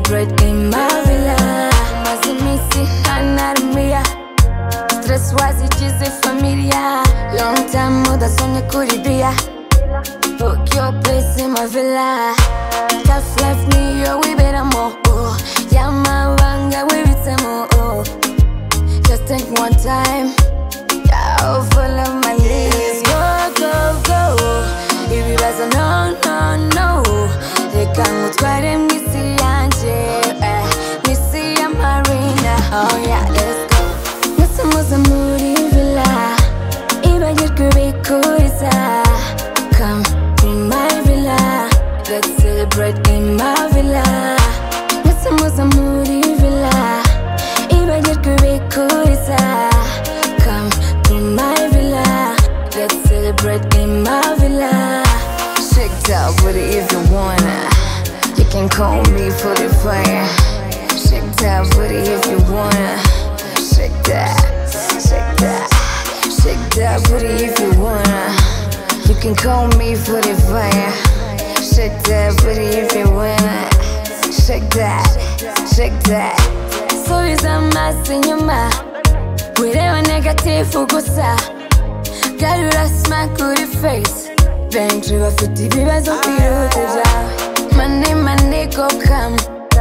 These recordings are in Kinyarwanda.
celebrate in my villa. Mazimisi anarimia, stress wazigize familia. Long time mudasonye kuri bia, book your place in my villa. Tough life niyo wiberamo, yamabanga wibitsemo. Just think one time, I'll follow my lead. Go, go, go. Ibibazo no, no, no. Reka ngutware mwisi yanje, mwisi ya Marina. Oh yeah, let's go. Mwese muze muri villa, ibagirwe bikuriza. Come to my villa, let's celebrate in my villa. Mwese muze muri villa, ibagirwe bikuriza. Come to my villa, let's celebrate in my villa. Shake that booty if you wanna. You can call me for the fire. Shake that booty if you wanna. Shake that, shake that. Shake that booty if you wanna. You can call me for the fire. Shake that booty if you wanna. Shake that, shake that. So is a mass in your mouth. Wireba negative gusa, garura smile kuri face. Benshi bafite ibibazo biruta byawe. Money go come,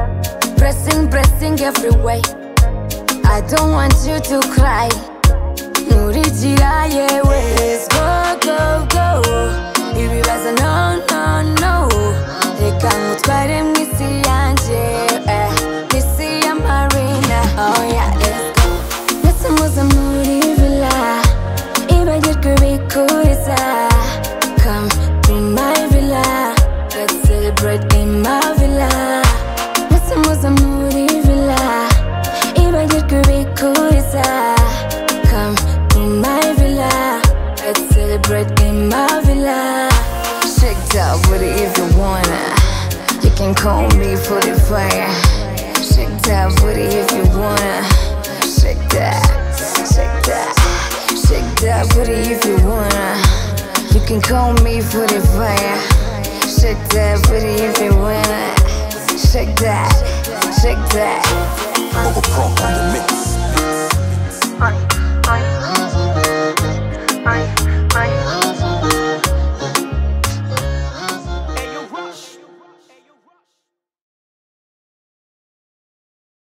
pressing every way. I don't want you to cry, nurigira yewe. Let's go, go, go. Ibibazo no, no, no. Reka ngutware mwisi yanje, mwisi ya Marina. Oh yeah, let's go. Mwese muze muri villa, ibagirwe bikuriza. Come to my villa, let's celebrate in my villa. Mwese muze muri villa, ibagirwe bikuriza. Come to my villa, let's celebrate in my villa. Shake that booty if you wanna. You can call me for the fire. Shake that booty if you wanna. Shake that, shake that. Shake that booty if you wanna. You can call me for the fire. Shake that booty if you wanna. Shake that, shake that. Bubba Pro on the mix.